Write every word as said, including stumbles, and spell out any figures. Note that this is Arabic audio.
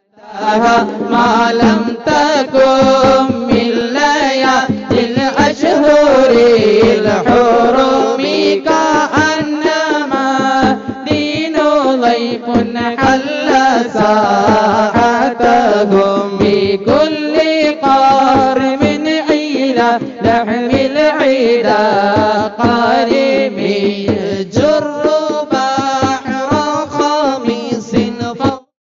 ما لم تكن من ليالي الأشهر الحرم كأنما دين ضيف حل ساعتهم بكل قارب إلى لحم العيد قاربين